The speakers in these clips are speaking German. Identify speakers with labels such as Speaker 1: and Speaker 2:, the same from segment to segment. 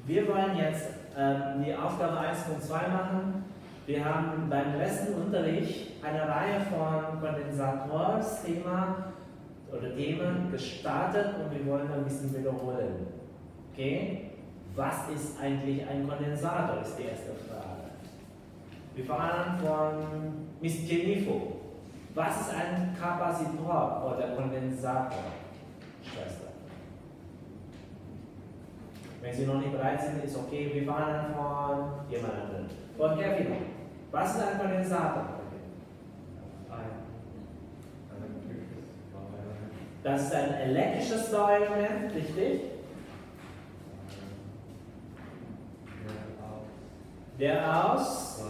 Speaker 1: Wir wollen jetzt die Aufgabe 1.2 machen. Wir haben beim letzten Unterricht eine Reihe von Themen gestartet und wir wollen ein bisschen wiederholen. Okay? Was ist eigentlich ein Kondensator, ist die erste Frage. Wir fahren von Miss Jennifer. Was ist ein Kapazitor oder Kondensator, Schwester? Wenn Sie noch nicht bereit sind, ist okay. Wir fahren von jemand anderem. Von Kevin. Was ist ein Kondensator? Das ist ein elektrisches Steuerelement, richtig? Der aus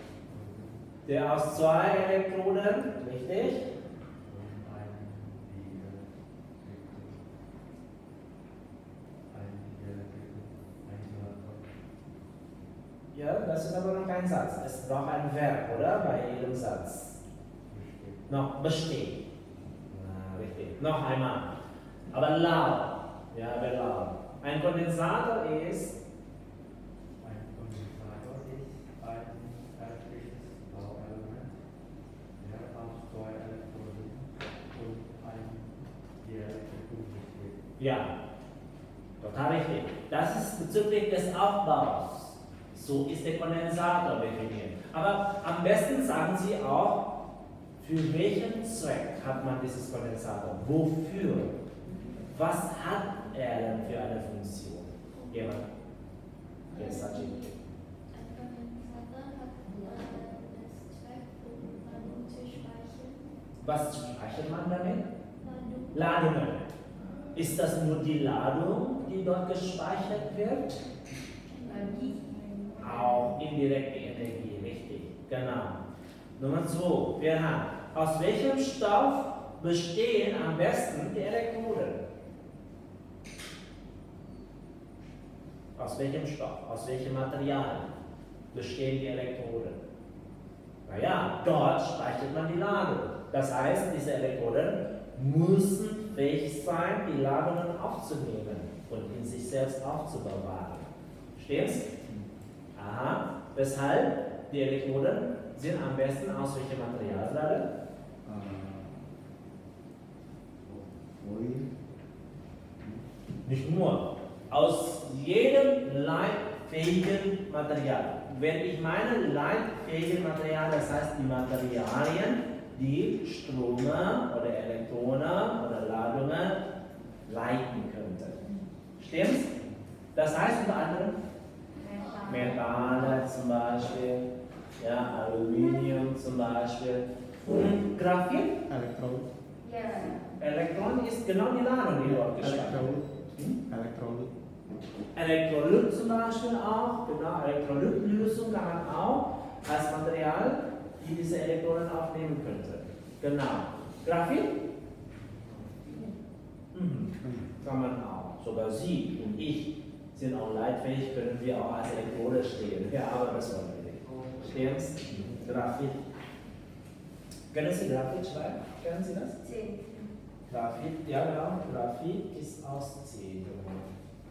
Speaker 1: zwei Elektroden, richtig? Ja, das ist aber noch kein Satz. Es braucht ein Verb, oder? Bei jedem Satz. Noch besteht. Richtig. Noch einmal. Aber laut. Ja, aber laut. Ein Kondensator ist.
Speaker 2: Ein Kondensator ist ein elektrisches Bauelement, der aus zwei Elektroden und einem Dielektrikum besteht.
Speaker 1: Ja, total richtig. Das ist bezüglich des Aufbaus. So ist der Kondensator definiert. Aber am besten sagen Sie auch, für welchen Zweck hat man dieses Kondensator? Wofür? Was hat er denn für eine Funktion? Jemand? Yes,
Speaker 3: Ein Kondensator hat das Zweck, um Ladung zu speichern.
Speaker 1: Was speichert man damit?
Speaker 3: Ladung.
Speaker 1: Ladungen. Ist das nur die Ladung, die dort gespeichert wird?
Speaker 3: Energie.
Speaker 1: Auch indirekte Energie, richtig. Genau. Nummer 2. Wir haben, aus welchem Stoff bestehen am besten die Elektroden? Aus welchem Stoff, aus welchem Material bestehen die Elektroden? Naja, dort speichert man die Ladung. Das heißt, diese Elektroden müssen fähig sein, die Ladungen aufzunehmen und in sich selbst aufzubewahren. Stimmt's? Aha. Weshalb die Elektroden sind am besten aus welchem Material gerade? Nicht nur. Aus jedem leitfähigen Material. Wenn ich meine leitfähigen Material, das heißt die Materialien, die Ströme oder Elektronen oder Ladungen leiten könnten. Stimmt's? Das heißt unter anderem Metalle zum Beispiel, ja, Aluminium zum Beispiel. Und Graphit?
Speaker 2: Elektron.
Speaker 3: Ja.
Speaker 1: Elektron ist genau die Ladung, die dort gespeichert wird.
Speaker 2: Elektrolyt.
Speaker 1: Elektrolyt zum Beispiel auch, genau, Elektrolytlösung kann man auch als Material, die diese Elektronen aufnehmen könnte. Genau. Graphit? Kann man auch. Sogar Sie und ich sind auch leitfähig, können wir auch als Elektrode stehen. Ja, aber das wollen wir nicht. Stimmt's? Graphit. Können Sie Graphit schreiben? Kennen Sie das?
Speaker 3: 10.
Speaker 1: Graphit, ja genau, Graphit ist aus C geworden.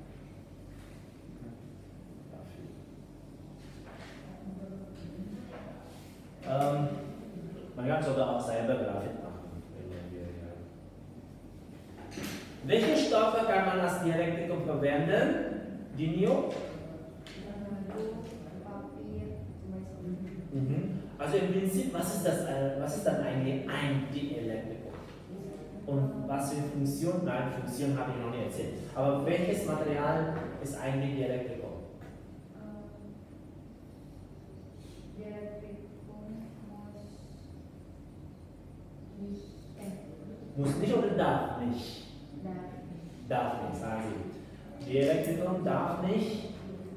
Speaker 1: Man kann sogar auch selber Graphit machen. Welche Stoffe kann man als Dielektrikum verwenden? Dinio? Also im Prinzip, was ist dann eigentlich ein Dielektrikum? Und was für Funktion? Nein, Funktion habe ich noch nicht erzählt. Aber welches Material ist eigentlich Dielektrikum? Muss nicht oder darf nicht? Darf nicht, sagen Sie. Dielektrikum darf nicht.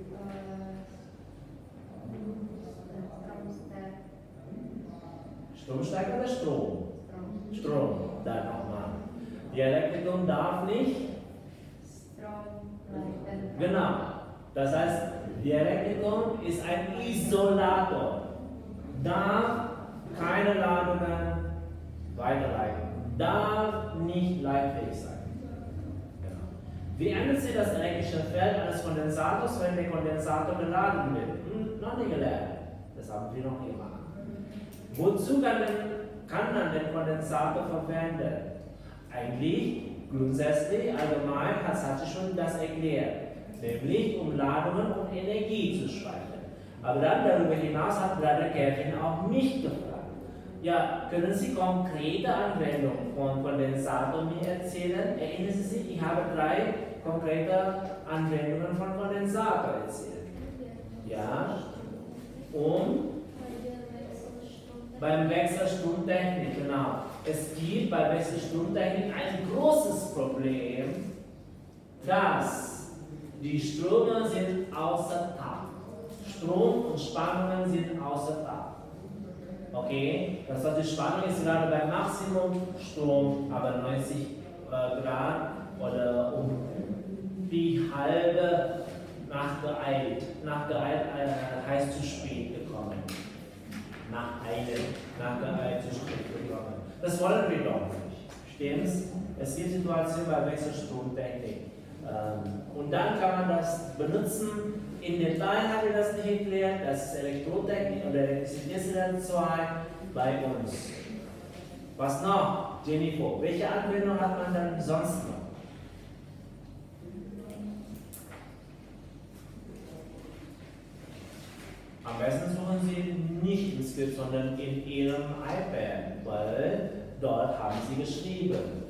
Speaker 1: Stromsteiger oder Strom? Strom, dann nochmal. Dielektrikum darf nicht. Genau. Das heißt, Dielektrikum ist ein Isolator. Darf keine Ladungen weiterleiten. Darf nicht leitfähig sein. Genau. Wie ändert sich das elektrische Feld eines Kondensators, wenn der Kondensator geladen wird? Noch nicht gelernt. Das haben wir noch nie gemacht. Wozu kann man den Kondensator verwenden? Eigentlich, grundsätzlich, allgemein, hat sich schon das erklärt. Nämlich, um Ladungen und Energie zu speichern. Aber dann darüber hinaus hat Bruder Kevin auch mich gefragt. Ja, können Sie konkrete Anwendungen von Kondensator mir erzählen? Erinnern Sie sich, ich habe 3 konkrete Anwendungen von Kondensator erzählt. Ja, und beim Wechselstromtechnik, genau. Es gibt bei Wechselstromtechnik ein großes Problem, dass die Ströme sind außer Takt. Strom und Spannungen sind außer Takt. Okay, das heißt, die Spannung ist gerade beim Maximum, Strom aber 90 Grad oder um die halbe nachgeeilt. Nachgeeilt heißt zu spät gekommen. Nachgeeilt zu spät gekommen. Das wollen wir doch nicht. Stimmt's? Es gibt Situationen bei Wechselstromtechnik. Und dann kann man das benutzen. In Detail habe ich das nicht erklärt. Das ist Elektrotechnik oder Elektrizitätslevel 2 bei uns. Was noch, Jennifer? Welche Anwendung hat man dann sonst noch? Am besten suchen Sie nicht im Skript, sondern in Ihrem iPad, weil dort haben Sie geschrieben.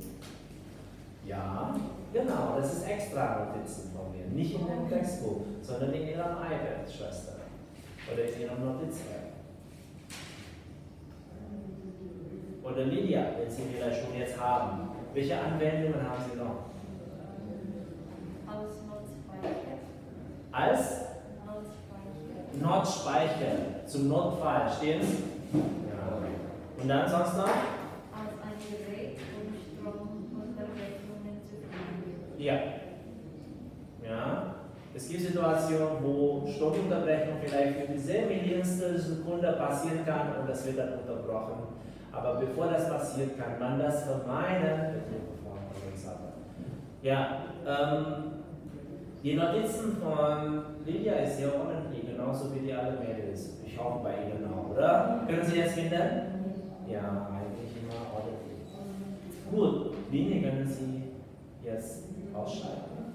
Speaker 1: Ja, genau, das ist extra Notizen von mir. Nicht in dem Textbuch, sondern in Ihrem iPad, Schwester. Oder in Ihrem Notizheft. Oder Lydia, wenn Sie vielleicht schon jetzt haben. Welche Anwendungen haben Sie noch?
Speaker 3: Als Notspeicher.
Speaker 1: Als Notspeicher, zum Notfall, stimmt's? Ja. Und dann sonst noch?
Speaker 3: Als ein Gerät, um Stromunterbrechungen zu verhindern.
Speaker 1: Ja. Ja. Es gibt Situationen, wo Stromunterbrechung vielleicht für die sehr Millionstel Sekunde passieren kann und das wird dann unterbrochen. Aber bevor das passiert, kann man das vermeiden. Ja, die Notizen von Lydia ist sehr ordentlich, genauso wie die alle Mädels. Ich hoffe bei Ihnen auch, oder? Können Sie das finden? Ja, eigentlich immer ordentlich. Gut, Linie können Sie jetzt ausschalten.